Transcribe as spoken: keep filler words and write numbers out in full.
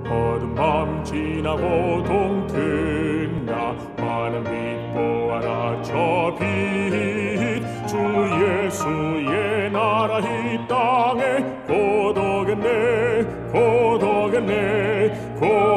어두운 밤 지나고 동트나 많은 빛 보아라 저 빛 주 예수의 나라 이 땅에 고독했네 고독했네 고